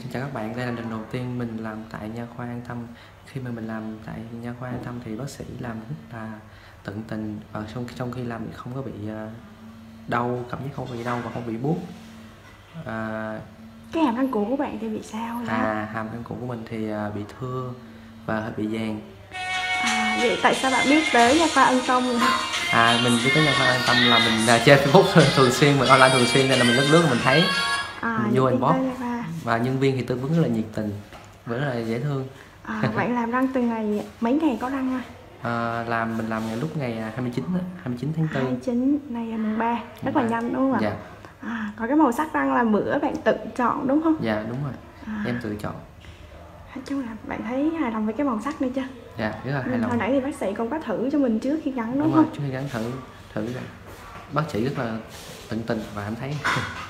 Xin chào các bạn, đây là lần đầu tiên mình làm tại nha khoa An Tâm. Khi mà mình làm tại nha khoa An Tâm thì bác sĩ làm rất là tận tình, và trong khi làm thì không có bị đau, cảm giác không bị đau và không bị buốt. Cái hàm răng cũ của bạn thì bị sao đó? Hàm răng cũ của mình thì bị thưa và bị vàng. Vậy tại sao bạn biết tới nha khoa An Tâm? Mình biết tới nha khoa An Tâm là mình chơi Facebook thường xuyên, mình online thường xuyên nên là mình lướt mình thấy mình vô inbox, và nhân viên thì tư vấn rất là nhiệt tình, rất là dễ thương. Bạn làm răng từ ngày mấy ngày có răng Mình làm lúc ngày 29 tháng 4. 29, này là mùng 3, rất là nhanh đúng không ạ? Dạ. Có cái màu sắc răng là bữa bạn tự chọn đúng không? Dạ đúng rồi, em tự chọn. Nói chung là bạn thấy hài lòng với cái màu sắc này chưa? Dạ, rất là hài lòng. Hồi nãy thì bác sĩ cũng có thử cho mình trước khi gắn đúng không? Rồi, trước khi gắn thử rồi. Bác sĩ rất là tận tình và em thấy